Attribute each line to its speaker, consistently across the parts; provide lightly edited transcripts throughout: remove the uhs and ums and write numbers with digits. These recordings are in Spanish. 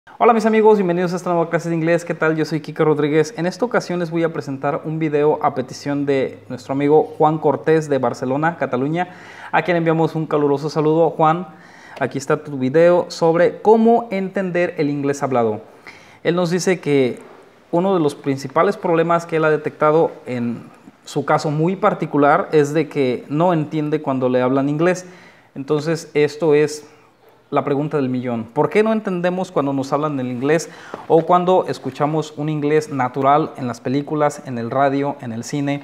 Speaker 1: Hola mis amigos, bienvenidos a esta nueva clase de inglés. ¿Qué tal? Yo soy Kike Rodríguez. En esta ocasión les voy a presentar un video a petición de nuestro amigo Juan Cortés de Barcelona, Cataluña, a quien enviamos un caluroso saludo. Juan, aquí está tu video sobre cómo entender el inglés hablado. Él nos dice que uno de los principales problemas que él ha detectado en su caso muy particular es de que no entiende cuando le hablan inglés. Entonces esto es la pregunta del millón. ¿Por qué no entendemos cuando nos hablan el inglés o cuando escuchamos un inglés natural en las películas, en el radio, en el cine?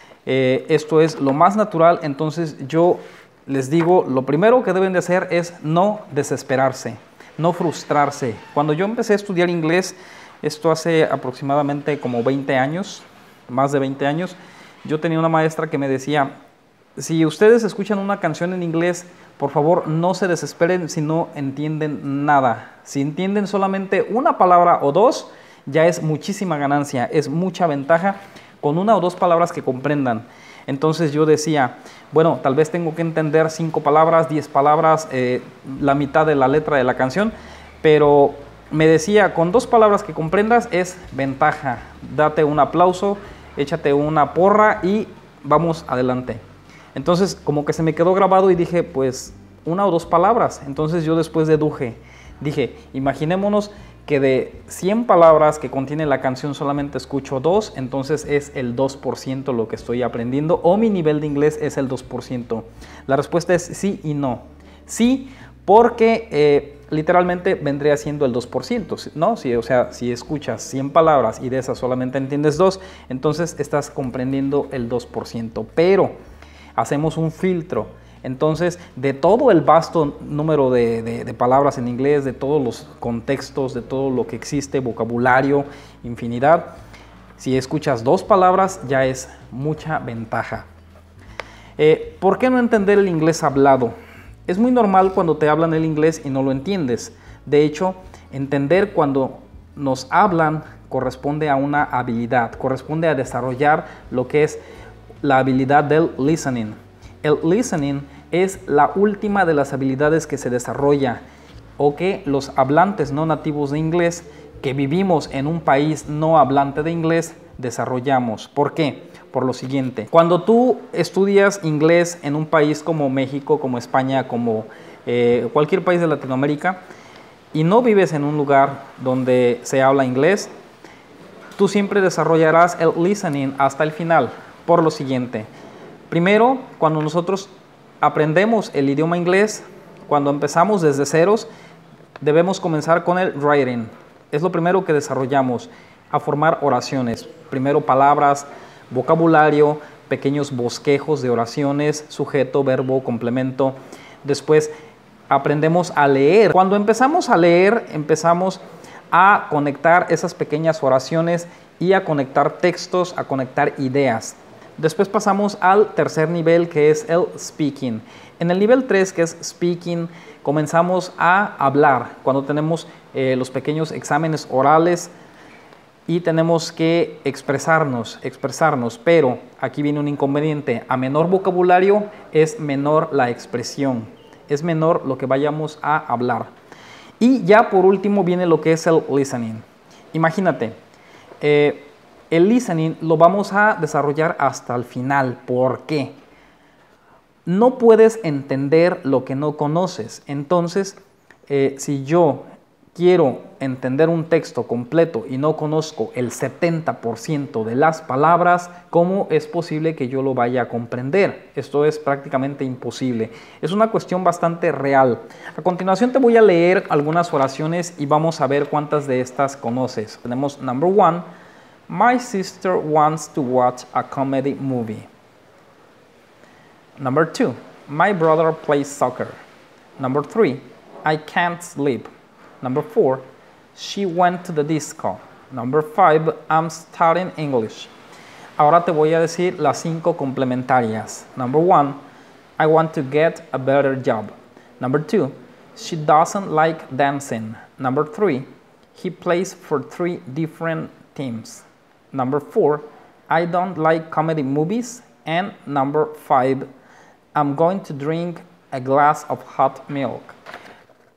Speaker 1: Esto es lo más natural. Entonces yo les digo, lo primero que deben de hacer es no desesperarse, no frustrarse. Cuando yo empecé a estudiar inglés, esto hace aproximadamente como 20 años, más de 20 años, yo tenía una maestra que me decía, si ustedes escuchan una canción en inglés, por favor, no se desesperen si no entienden nada. Si entienden solamente una palabra o dos, ya es muchísima ganancia, es mucha ventaja con una o dos palabras que comprendan. Entonces yo decía, bueno, tal vez tengo que entender 5 palabras, 10 palabras, la mitad de la letra de la canción, pero me decía, con 2 palabras que comprendas es ventaja. Date un aplauso, échate una porra y vamos adelante. Entonces, como que se me quedó grabado y dije, pues, 1 o 2 palabras. Entonces yo después deduje, dije, imaginémonos que de 100 palabras que contiene la canción solamente escucho 2, entonces es el 2% lo que estoy aprendiendo, o mi nivel de inglés es el 2%. La respuesta es sí y no. Sí, porque literalmente vendría siendo el 2%, ¿no? Si, o sea, si escuchas 100 palabras y de esas solamente entiendes 2, entonces estás comprendiendo el 2%. Pero hacemos un filtro. Entonces, de todo el vasto número de palabras en inglés, de todos los contextos, de todo lo que existe, vocabulario, infinidad, si escuchas 2 palabras ya es mucha ventaja. ¿Por qué no entender el inglés hablado? Es muy normal cuando te hablan el inglés y no lo entiendes. De hecho, entender cuando nos hablan corresponde a una habilidad, corresponde a desarrollar lo que es la habilidad del listening. El listening es la última de las habilidades que se desarrolla o que los hablantes no nativos de inglés que vivimos en un país no hablante de inglés desarrollamos. ¿Por qué? Por lo siguiente. Cuando tú estudias inglés en un país como México, como España, como cualquier país de Latinoamérica y no vives en un lugar donde se habla inglés, tú siempre desarrollarás el listening hasta el final. Por lo siguiente, primero, cuando nosotros aprendemos el idioma inglés, cuando empezamos desde ceros, debemos comenzar con el writing. Es lo primero que desarrollamos, a formar oraciones. Primero palabras, vocabulario, pequeños bosquejos de oraciones, sujeto, verbo, complemento. Después aprendemos a leer. Cuando empezamos a leer, empezamos a conectar esas pequeñas oraciones y a conectar textos, a conectar ideas. Después pasamos al tercer nivel, que es el speaking. En el nivel 3, que es speaking, comenzamos a hablar cuando tenemos los pequeños exámenes orales y tenemos que expresarnos, pero aquí viene un inconveniente. A menor vocabulario es menor la expresión, es menor lo que vayamos a hablar. Y ya por último viene lo que es el listening. Imagínate, el listening lo vamos a desarrollar hasta el final. ¿Por qué? No puedes entender lo que no conoces. Entonces, si yo quiero entender un texto completo y no conozco el 70% de las palabras, ¿cómo es posible que yo lo vaya a comprender? Esto es prácticamente imposible. Es una cuestión bastante real. A continuación te voy a leer algunas oraciones y vamos a ver cuántas de estas conoces. Tenemos number 1. My sister wants to watch a comedy movie. Number 2. My brother plays soccer. Number 3. I can't sleep. Number 4. She went to the disco. Number 5. I'm studying English. Ahora te voy a decir las 5 complementarias. Number 1. I want to get a better job. Number 2. She doesn't like dancing. Number 3. He plays for 3 different teams. Number 4, I don't like comedy movies. And number 5, I'm going to drink a glass of hot milk.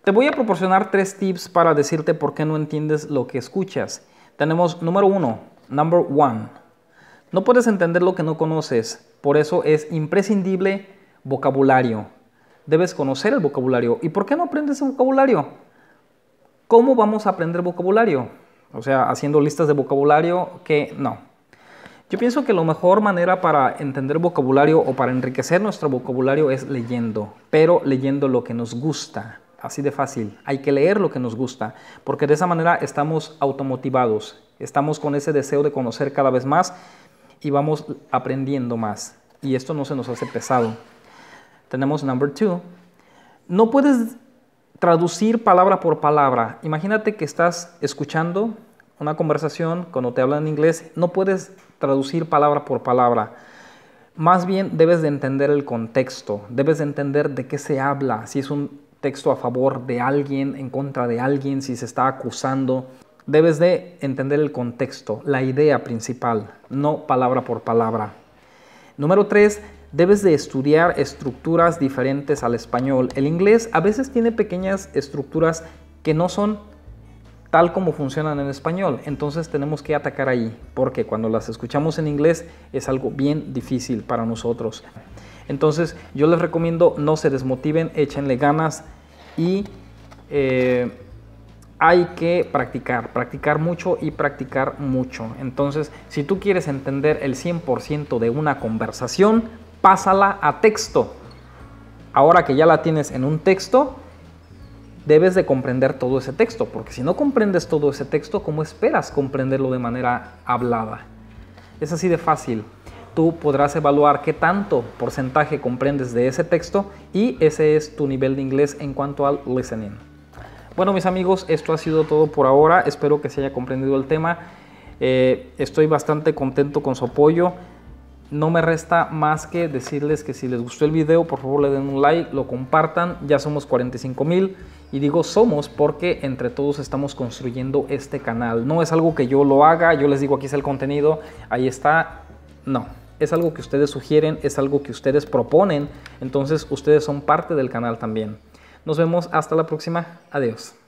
Speaker 1: Te voy a proporcionar 3 tips para decirte por qué no entiendes lo que escuchas. Tenemos número 1, number 1. No puedes entender lo que no conoces, por eso es imprescindible vocabulario. Debes conocer el vocabulario. ¿Y por qué no aprendes el vocabulario? ¿Cómo vamos a aprender vocabulario? O sea, haciendo listas de vocabulario que no. Yo pienso que la mejor manera para entender vocabulario o para enriquecer nuestro vocabulario es leyendo, pero leyendo lo que nos gusta. Así de fácil. Hay que leer lo que nos gusta, porque de esa manera estamos automotivados. Estamos con ese deseo de conocer cada vez más y vamos aprendiendo más. Y esto no se nos hace pesado. Tenemos number 2. No puedes traducir palabra por palabra. Imagínate que estás escuchando una conversación, cuando te hablan en inglés, no puedes traducir palabra por palabra. Más bien debes de entender el contexto, debes de entender de qué se habla, si es un texto a favor de alguien, en contra de alguien, si se está acusando. Debes de entender el contexto, la idea principal, no palabra por palabra. Número 3. Debes de estudiar estructuras diferentes al español. El inglés a veces tiene pequeñas estructuras que no son tal como funcionan en español. Entonces tenemos que atacar ahí, porque cuando las escuchamos en inglés es algo bien difícil para nosotros. Entonces yo les recomiendo no se desmotiven, échenle ganas y hay que practicar mucho y practicar mucho. Entonces, si tú quieres entender el 100% de una conversación, pásala a texto. Ahora que ya la tienes en un texto, debes de comprender todo ese texto, porque si no comprendes todo ese texto, ¿cómo esperas comprenderlo de manera hablada? Es así de fácil. Tú podrás evaluar qué tanto porcentaje comprendes de ese texto y ese es tu nivel de inglés en cuanto al listening. Bueno, mis amigos, esto ha sido todo por ahora. Espero que se haya comprendido el tema. Estoy bastante contento con su apoyo. No me resta más que decirles que si les gustó el video, por favor le den un like, lo compartan. Ya somos 45,000 y digo somos porque entre todos estamos construyendo este canal. No es algo que yo lo haga, yo les digo aquí está el contenido, ahí está. No, es algo que ustedes sugieren, es algo que ustedes proponen. Entonces ustedes son parte del canal también. Nos vemos hasta la próxima. Adiós.